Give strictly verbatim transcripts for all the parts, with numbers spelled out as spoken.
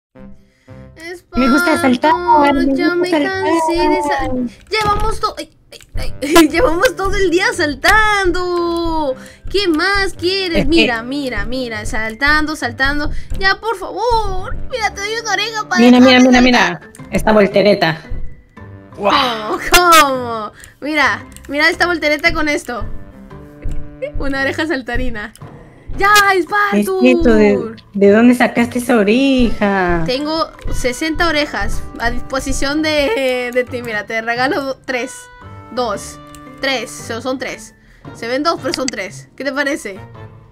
Me gusta saltar. Me Ya me gusta cansé de saltar. saltar. Llevamos todo. Llevamos todo el día saltando. ¿Qué más quieres? Es que- Mira, mira, mira. Saltando, saltando. Ya, por favor. Mira, te doy una oreja para. Mira, mira, dejarme mira, saltar. mira. Esta voltereta. ¿Cómo? ¿Cómo? Mira, mira esta voltereta con esto. Una oreja saltarina. ¡Ya, ¿Qué es Spartur! esto? ¿De, ¿De dónde sacaste esa oreja? Tengo sesenta orejas a disposición de, de ti. Mira, te regalo tres. Dos. Tres. So- Son tres. Se ven dos, pero son tres. ¿Qué te parece?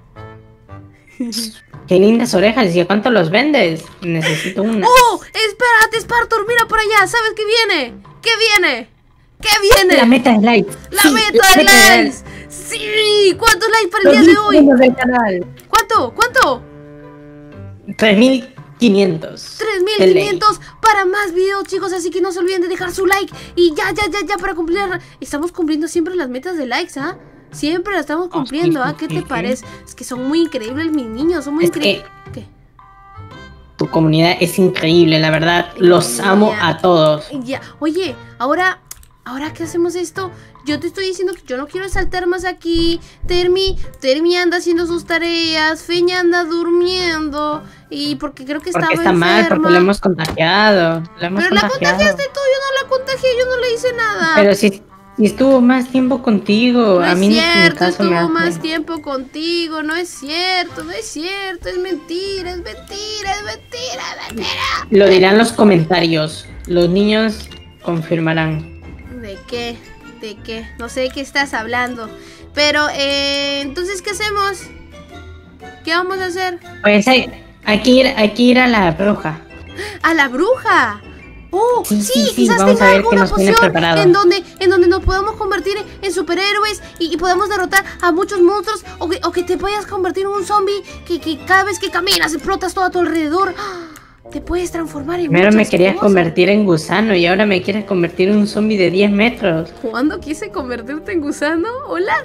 Qué lindas orejas. ¿Y a cuánto los vendes? Necesito una. ¡Oh! Espérate, Spartur. Mira por allá. ¿Sabes qué viene? ¿Qué viene? ¿Qué viene? La meta de likes. ¡La Sí, meta de likes! ¡Sí! ¿Cuántos likes para el Los día de hoy? mismos del canal. ¿Cuánto? ¿Cuánto? tres mil quinientos. tres mil quinientos para más videos, chicos. Así que no se olviden de dejar su like. Y ya, ya, ya, ya, para cumplir. Estamos cumpliendo siempre las metas de likes, ¿ah? Siempre las estamos cumpliendo, ¿ah? ¿Qué te parece? Es que son muy increíbles mis niños, son muy Es increíbles. que ¿Qué? tu comunidad es increíble, la verdad. Los amo Ya. a todos. Ya, oye, ahora, ahora que hacemos esto, yo te estoy diciendo que yo no quiero saltar más aquí. Termi, Termi anda haciendo sus tareas, Feña anda durmiendo. Y porque creo que estaba Porque está mal, enferma. porque lo hemos contagiado. Lo hemos Pero la contagiado. contagiaste tú, yo no la contagié, yo no le hice nada. Pero si, si estuvo más tiempo contigo, No a es mí ni en cierto, caso me estuvo hace. más tiempo contigo, no es cierto, no es cierto, es mentira, es mentira, es mentira, es mentira. Lo dirán los comentarios. Los niños confirmarán. ¿De qué? ¿De qué? No sé de qué estás hablando. Pero, eh, entonces, ¿qué hacemos? ¿Qué vamos a hacer? Pues hay, hay que ir, hay que ir a la bruja. ¡A la bruja! ¡Oh! Sí, Sí, sí, sí, quizás vamos tenga a ver qué alguna nos tiene poción preparado. en donde, en donde nos podamos convertir en superhéroes y, y podamos derrotar a muchos monstruos, o que, o que te vayas a convertir en un zombie que, que cada vez que caminas explotas todo a tu alrededor. ¡Ah! Te puedes transformar en Primero me muchas querías cosas. convertir en gusano y ahora me quieres convertir en un zombie de diez metros. ¿Cuándo quise convertirte en gusano? ¿Hola?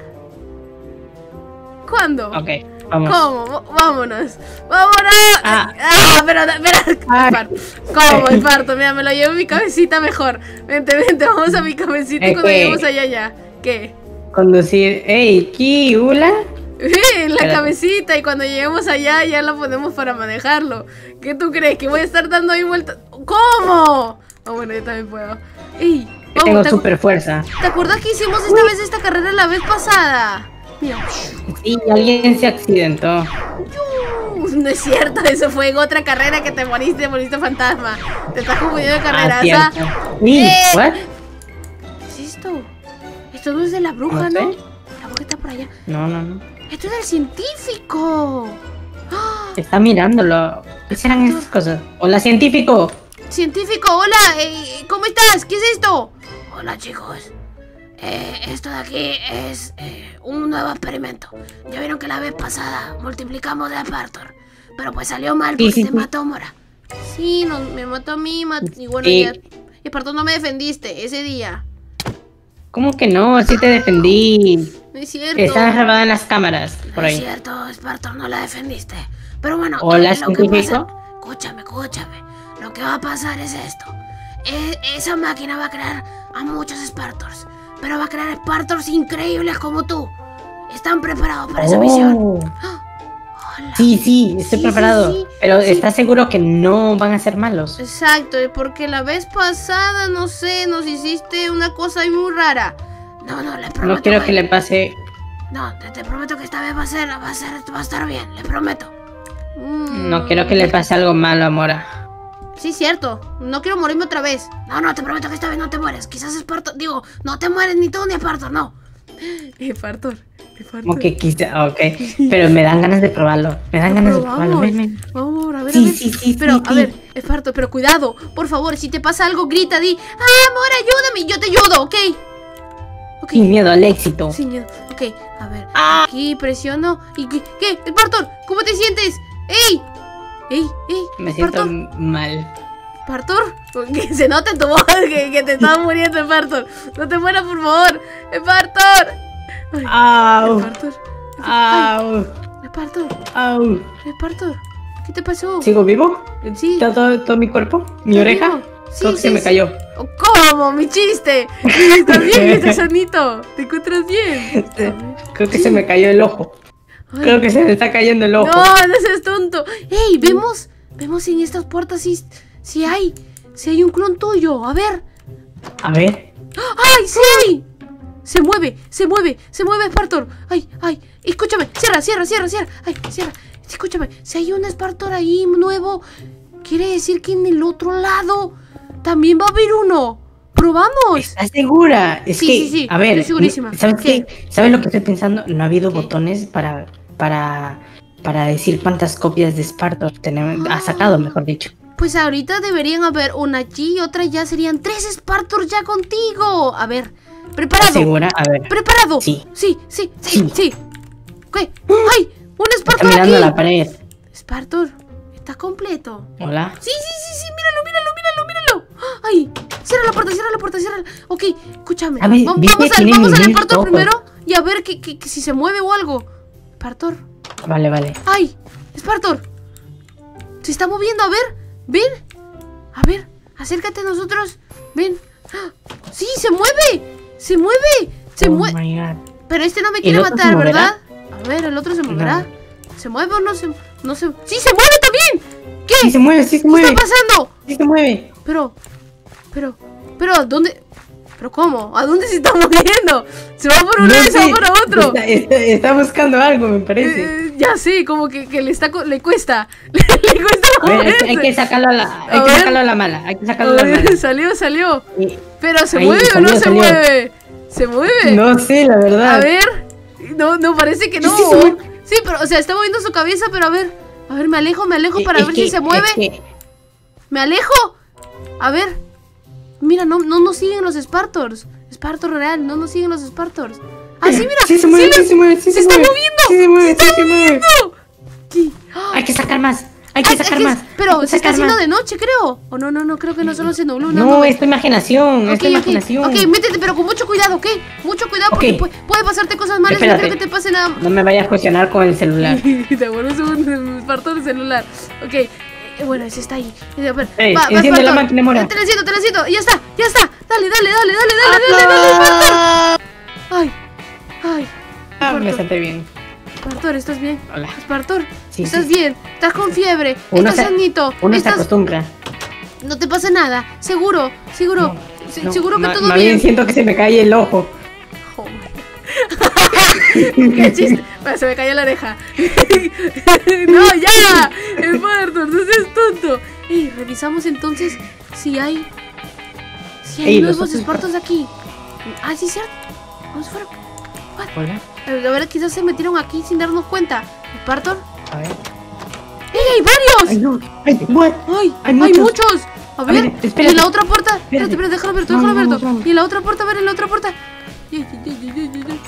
¿Cuándo? Ok, vamos. ¿Cómo? V- Vámonos. ¡Vámonos! Ah. Ah, pero, pero, Ah. Esparto. ¿Cómo, Esparto? Mira, me lo llevo en mi cabecita mejor. Vente, vente, vamos a mi cabecita y Es cuando que- lleguemos allá ya. ¿Qué? Conducir. ¡Ey, ¿qué? ¿Hula? Eh, en la Espérate. cabecita y cuando lleguemos allá ya la ponemos para manejarlo. ¿Qué tú crees? ¿Que voy a estar dando ahí vueltas? ¿Cómo? Ah, bueno, yo también puedo. Ey, Yo vamos, tengo ¿te, acu- super fuerza. ¿te acuerdas que hicimos esta vez esta carrera la vez pasada? Mira. Sí, alguien se accidentó. Uh, No es cierto, eso fue en otra carrera que te moriste, moriste fantasma. Te estás confundiendo de carreras, Ah, ¿ah? cierto. Sí, Eh. ¿what? ¿Qué es esto? Esto no es de la bruja, No ¿no? sé. La bruja está por allá. No, no, no. Esto es del científico. ¡Ah! Está mirándolo. ¿Qué serán esas cosas? Hola, científico. Científico, hola, eh, ¿cómo estás? ¿Qué es esto? Hola, chicos. Eh, esto de aquí es eh, un nuevo experimento. Ya vieron que la vez pasada multiplicamos de Apartor, pero pues salió mal Sí, porque sí, te sí. mató Mora. Sí, no, me mató a mí, mat- y bueno, Sí. ya. Y Apartor no me defendiste ese día. ¿Cómo que no? Sí te defendí. No es cierto. Estás grabada en las cámaras por No es ahí. cierto, Spartor, no la defendiste. Pero bueno, Hola, eh, lo que científico. pasa... Escúchame, escúchame. Lo que va a pasar es esto. E- esa máquina va a crear a muchos Spartors. Pero va a crear Spartors increíbles como tú. ¿Están preparados para esa misión? Oh. Hola. Sí, sí, estoy Sí, preparado. sí, sí, Pero sí. ¿estás seguro que no van a ser malos? Exacto, porque la vez pasada, no sé, nos hiciste una cosa ahí muy rara. No, no, le prometo. No quiero que le pase. No, te, te prometo que esta vez va a ser, va a ser, va a estar bien, le prometo. Mm. No quiero que le pase algo malo a Mora. Sí, cierto. No quiero morirme otra vez. No, no, te prometo que esta vez no te mueres. Quizás Espartor... Digo, no te mueres ni tú ni Espartor, no. Espartor, Espartor. Como que quizá, ok. Pero me dan ganas de probarlo. Me dan ganas de probarlo. Ven, ven. Vamos, a ver, Sí, a ver. sí, sí, Pero, sí, a sí. ver, Espartor, pero cuidado. Por favor, si te pasa algo, grita, di... ¡Ah, amor, ayúdame! Yo te ayudo, ¿ok? Ok. Sin miedo al éxito. Sin miedo. Ok, a ver. Ah. Aquí presiono. ¿Y qué? ¿Qué? Espartor, ¿cómo te sientes? ¡Ey! ¡Ey, ey! Me siento Espartor. mal. Espartor, que se nota en tu voz que, que te estás muriendo, Espartor. No te mueras, por favor. Espartor. Ay, Au. Espartor. Ay, Au. Espartor. Au. Espartor. ¿Qué te pasó? ¿Sigo vivo? Sí. ¿Todo, todo mi cuerpo? ¿Mi Está oreja? vivo. Sí, Creo que sí, se me sí. cayó. ¿Cómo? Mi chiste. ¿Estás bien? ¿Estás sanito? ¿Te encuentras bien? Creo que Sí. se me cayó el ojo. Ay. Creo que se me está cayendo el ojo. No, no seas tonto. Ey, vemos, vemos en estas puertas si, si hay, si hay un clon tuyo. A ver. A ver. ¡Ay, sí hay! Se mueve, se mueve, se mueve Spartor. Ay, ay, escúchame, cierra, cierra, cierra, cierra. Ay, cierra. Escúchame, si hay un Spartor ahí nuevo, quiere decir que en el otro lado también va a haber uno. ¿Probamos? ¿Estás segura? Es Sí, que, sí, sí, a ver, estoy segurísima. ¿sabes ¿Qué? qué? ¿Sabes lo que estoy pensando? No ha habido ¿Qué? botones para, para, para decir cuántas copias de Spartor tenemos, ha sacado, mejor dicho. Pues ahorita deberían haber una allí y otra ya serían tres Spartors ya contigo. A ver, preparado. ¿Estás segura? A ver. ¿Preparado? Sí. Sí, sí, sí, Sí. sí. ¿Qué? ¡Ay! ¡Un Está Spartor mirando a aquí! la pared. Spartor, está completo. Hola. Sí, sí, sí, sí, míralo, míralo, míralo, míralo. ¡Ay! Cierra la puerta, cierra la puerta, cierra. Ok, escúchame. A ver, Va- ¿viste? vamos, a, Tiene vamos al mil Spartor ojos. primero y a ver que, que- que si se mueve o algo. Spartor. Vale, vale. ¡Ay! Spartor. Se está moviendo, a ver. Ven. A ver, acércate a nosotros. Ven. ¡Ah! ¡Sí, se mueve! ¡Se mueve! ¡Se Oh mueve! my God. Pero este no me ¿El quiere otro se matar, moverá? ¿verdad? A ver, el otro se moverá. No. ¿Se mueve o no se, no se... ¡Sí, se mueve también! ¿Qué? Sí se mueve, sí se ¿Qué mueve. está pasando? Sí se mueve. Pero, pero, pero, ¿a dónde? ¿Pero cómo? ¿A dónde se está moviendo? ¿Se va por un No lado y se va sé, por otro? Está, está- está buscando algo, me parece. Eh, ya sé, como que, que le está co- le cuesta. Le, le cuesta A ver, hay, moverse. que- hay que sacarlo a la, hay A que ver. sacarlo a la mala. Hay que A sacarlo a la ver, mala. salió, salió. Y- Pero ¿se Ahí, mueve o no salió, se salió. mueve? ¿Se mueve? No sé, la verdad. A ver. No, no, parece que no. Sí, se mueve. Sí, pero, o sea, está moviendo su cabeza, pero a ver. A ver, me alejo, me alejo Eh, para es ver que- si se mueve. es que- ¡Me alejo! A ver. Mira, no, no nos siguen los Spartors. Spartor real, no nos siguen los Spartors. Ah, sí, mira. Sí se mueve, los- sí se mueve, sí se se está mueve. moviendo. Sí se mueve, Se sí se mueve. ¡No! Sí. ¡Ah! Hay que sacar más. Hay Ah, que sacar es que- más. Pero hay que se está sacar haciendo más. de noche, creo. O no, no, no, creo que no solo se nubló una No, nube. es tu imaginación, es Ok, tu ok, imaginación. ok, métete, pero con mucho cuidado, ¿ok? Mucho cuidado porque Ok. pu- puede pasarte cosas malas y no Espérate. quiero que te pase nada. No me vayas a cuestionar con el celular. Te vuelves un Spartor de celular. Ok, eh, bueno, ese está ahí. Eh, a ver, Ey, va, va, enciende la Spartor. máquina, Mora. Eh, Te la siento, te la siento. Ya está, ya está. Dale, dale, dale, dale, dale, dale, dale, Spartor. Ay, ay. Ah, me Spartor, senté bien. Spartor, ¿estás bien? Hola. Spartor, Sí, ¿estás sí. bien? ¿Estás con fiebre? Uno ¿Estás se, sanito? uno se ¿Estás... acostumbra. No te pasa nada, seguro, seguro. No, Se- No, seguro que ma- todo más bien. siento que se me cae el ojo. ¡Qué chiste! Bueno, se me cayó la oreja. ¡No, ya! ¡Spartor, no seas tonto! Ey, revisamos entonces si hay... Si hay Ey, los nuevos otros Spartors aquí. Ah, sí, cierto. Vamos fuera. Hola. A ver, a ver, quizás se metieron aquí sin darnos cuenta. ¿Spartor? A ver. ¡Ey, hay varios! Ay, no. Ay, what? ¡Ay! Hay ¡Hay muchos. muchos! A ver, ver, y espérate. en la otra puerta. Espérate, espérate, déjalo abierto, déjalo Vamos, abierto. vamos, vamos. Y en la otra puerta, a ver, en la otra puerta. Ay, ay, ay, ay, ay, ay.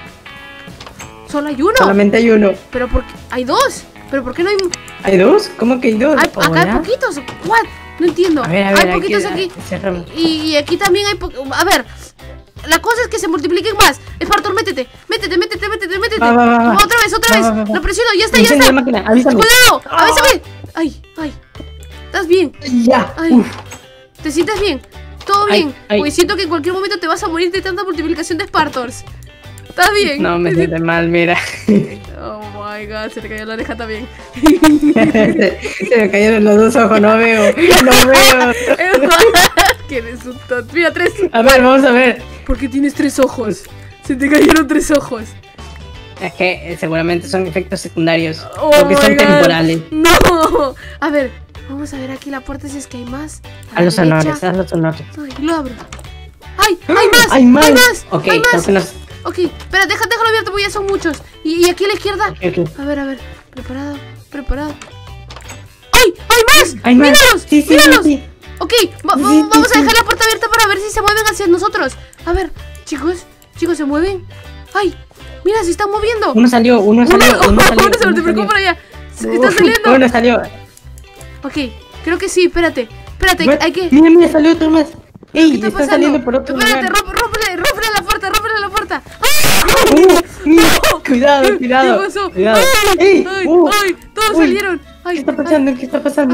Solo hay uno. Solamente hay uno. Pero ¿por qué? Hay dos. Pero ¿por qué no hay? ¿Hay dos? ¿Cómo que hay dos? hay acá hay Hola. poquitos. ¿What? No entiendo. A ver, a ver. hay poquitos que- aquí. cerramos. Y, y aquí también hay po- A ver. La cosa es que se multipliquen más. Spartor, métete. Métete, métete, métete, métete. Va, va, va, va. Otra vez, otra Va, vez. va, va, va. Lo presiono. Ya está, ya Enciende está. la máquina, avísame. Cuidado. Ah. Avísame. Ay, ay. ¿Estás bien? Ya. Ay. Uf. ¿Te sientes bien? ¿Todo Ay, bien? ay. Porque siento que en cualquier momento te vas a morir de tanta multiplicación de Spartors. ¿Estás bien? No, me ¿Te siento mal, mira. Oh my god, se te cayó la oreja también. se, se me cayeron los dos ojos, no veo. No veo. Que eres un tonto. Mira, tres. A ver, vamos a ver. ¿Por qué tienes tres ojos? Se te cayeron tres ojos. Es que eh, seguramente son efectos secundarios. Oh porque my son God. temporales. No. A ver, vamos a ver aquí la puerta si es que hay más. A los la derecha. honores, haz los honores. Ay, lo abro. ¡Ay! ¡Hay más! ¡Hay más! ¡Hay más! Ok, ¡Hay más! creo que nos... Ok, espera, deja, déjalo abierto porque ya son muchos. Y, y aquí a la izquierda. Ok, ok. A ver, a ver. Preparado, preparado. ¡Ay! ¡Hay más! Hay más. ¡Míralos! Sí, sí, ¡Míralos! sí, sí. Ok, va- Sí, va- sí, vamos sí. a dejar la puerta abierta para ver si se mueven hacia nosotros. A ver, chicos, chicos, ¿se mueven? ¡Ay! Mira, se están moviendo. Uno salió, uno Uno, salió, uno uno salió. se uno multiplicó salió. por allá. Se- Uf, Está saliendo. Uno salió. Ok, creo que sí, espérate. Espérate, What? hay que... Mira, mira, salió otro más. ¿Qué Ey, está está pasando? saliendo por otro Espérate, lugar. rompe, rómpele, rómpele la puerta, rómpele la puerta. Uh, mira, cuidado, ¿Qué cuidado. pasó? Cuidado. ¡Ay! Ey, ¡Ay! uh, ¡Ay! Todos uy, salieron. Ay, ¿Qué está pasando? ¿Qué está pasando? Ay,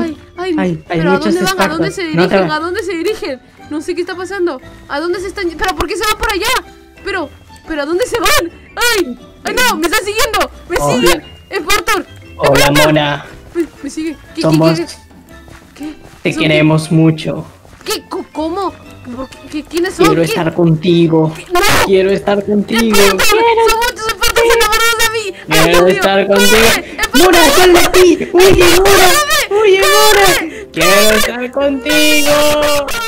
Ay, Ay, hay pero ¿a muchos dónde van? ¿A dónde espartos. se No dirigen? te va- ¿A dónde se dirigen? No sé qué está pasando. ¿A dónde se están? ¿Pero por qué se van por allá? Pero, ¿pero a dónde se van? ¡Ay! ¡Ay, no! ¡Me están siguiendo! ¡Me Hola. siguen! ¡Spartor! Hola, Mona. Me, me sigue. ¿Qué, Somos... qué, qué, qué? Te ¿Son queremos mucho. qué? ¿Qué? Co- ¿Cómo? ¿Por qué? ¿Qué- ¿Quiénes son? Quiero ¿Qué? estar contigo. ¡No! Quiero estar contigo. ¡Espera, espera! ¡Son muchos Spartors enamorados de mí! ¡Ay, Quiero Dios mío! estar contigo. ¡Corre! ¡Spartor! ¡Mora, sal de aquí! ¡Huye, Mora! ¡Corre! ¡Huye, Mora! ¡Corre! ¡Quiero estar contigo!